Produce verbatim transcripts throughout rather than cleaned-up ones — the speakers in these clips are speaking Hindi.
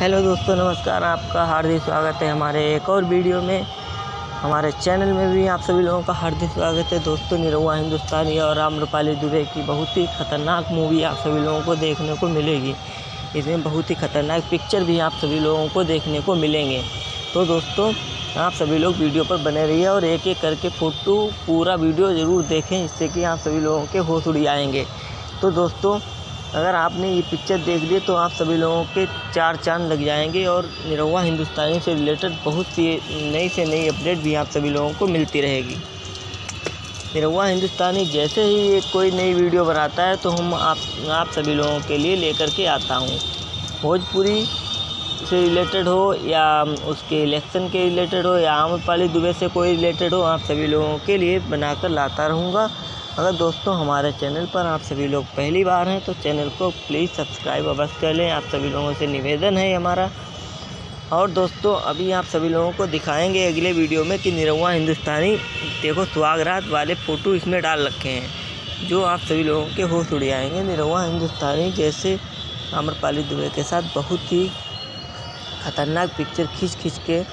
हेलो दोस्तों, नमस्कार। आपका हार्दिक स्वागत है हमारे एक और वीडियो में। हमारे चैनल में भी आप सभी लोगों का हार्दिक स्वागत है। दोस्तों, निरहुआ हिंदुस्तानी और आम्रपाली दुबे की बहुत ही ख़तरनाक मूवी आप सभी लोगों को देखने को मिलेगी। इसमें बहुत ही ख़तरनाक पिक्चर भी आप सभी लोगों को देखने को मिलेंगे। तो दोस्तों, आप सभी लोग वीडियो पर बने रहिए और एक एक करके फ़ोटो पूरा वीडियो ज़रूर देखें, जिससे कि आप सभी लोगों के होश उड़ जाएंगे। तो दोस्तों, अगर आपने ये पिक्चर देख ली तो आप सभी लोगों के चार चांद लग जाएंगे और निरहुआ हिंदुस्तानी से रिलेटेड बहुत सी नई से नई अपडेट भी आप सभी लोगों को मिलती रहेगी। निरहुआ हिंदुस्तानी जैसे ही ये कोई नई वीडियो बनाता है तो हम आप आप सभी लोगों के लिए लेकर के आता हूँ। भोजपुरी से रिलेटेड हो या उसके इलेक्शन के रिलेटेड हो या आम्रपाली दुबे से कोई रिलेटेड हो, आप सभी लोगों के लिए बनाकर लाता रहूँगा। अगर दोस्तों हमारे चैनल पर आप सभी लोग पहली बार हैं तो चैनल को प्लीज़ सब्सक्राइब अवश्य कर लें, आप सभी लोगों से निवेदन है हमारा। और दोस्तों, अभी आप सभी लोगों को दिखाएंगे अगले वीडियो में कि निरहुआ हिंदुस्तानी देखो सुहागरात वाले फ़ोटो इसमें डाल रखे हैं, जो आप सभी लोगों के होश उड़ जाएंगे। निरहुआ हिंदुस्तानी जैसे आम्रपाली दुबे के साथ बहुत ही ख़तरनाक पिक्चर खींच खींच के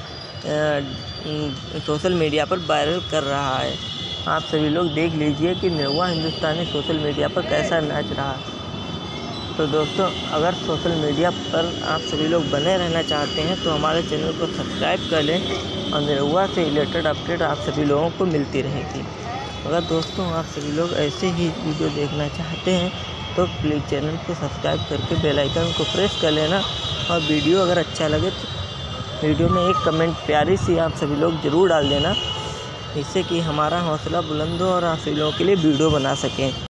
सोशल मीडिया पर वायरल कर रहा है। आप सभी लोग देख लीजिए कि निरहुआ हिंदुस्तानी सोशल मीडिया पर कैसा नाच रहा है। तो दोस्तों, अगर सोशल मीडिया पर आप सभी लोग बने रहना चाहते हैं तो हमारे चैनल को सब्सक्राइब कर लें और निरहुआ से रिलेटेड अपडेट आप सभी लोगों को मिलती रहेगी। अगर दोस्तों आप सभी लोग ऐसे ही वीडियो देखना चाहते हैं तो प्लीज़ चैनल को सब्सक्राइब करके बेल आइकन को प्रेस कर लेना। और वीडियो अगर अच्छा लगे तो वीडियो में एक कमेंट प्यारी सी आप सभी लोग ज़रूर डाल देना, जिससे कि हमारा हौसला बुलंद हो और आप सभी लोगों के लिए वीडियो बना सकें।